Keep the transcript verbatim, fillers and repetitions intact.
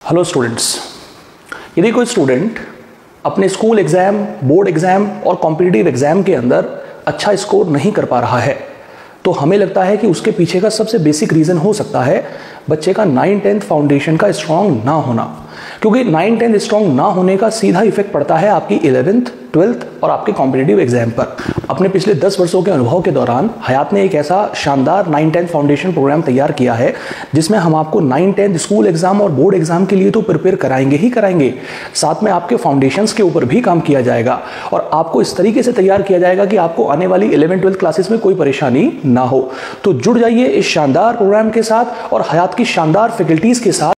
Hello students, यदि कोई student अपने स्कूल एग्ज़ाम, बोर्ड एग्ज़ाम और कॉम्पिटिटिव एग्ज़ाम के अंदर अच्छा स्कोर नहीं कर पा रहा है तो हमें लगता है कि उसके पीछे का सबसे बेसिक रीज़न हो सकता है बच्चे का नाइन टेंथ फाउंडेशन का स्ट्रॉन्ग ना होना। क्योंकि नाइन टेंथ स्ट्रॉन्ग ना होने का सीधा इफेक्ट पड़ता है आपकी इलेवेंथ, ट्वेल्थ और आपके कॉम्पिटिटिव एग्जाम पर। अपने पिछले दस वर्षों के अनुभव के दौरान हयात ने एक ऐसा शानदार नाइन टेंथ फाउंडेशन प्रोग्राम तैयार किया है जिसमें हम आपको नाइन टेंथ स्कूल एग्जाम और बोर्ड एग्जाम के लिए तो प्रिपेयर कराएंगे ही कराएंगे, साथ में आपके फाउंडेशंस के ऊपर भी काम किया जाएगा और आपको इस तरीके से तैयार किया जाएगा कि आपको आने वाली इलेवेंथ ट्वेल्थ क्लासेस में कोई परेशानी ना हो। तो जुड़ जाइए इस शानदार प्रोग्राम के साथ और हयात की शानदार फैकल्टीज के साथ।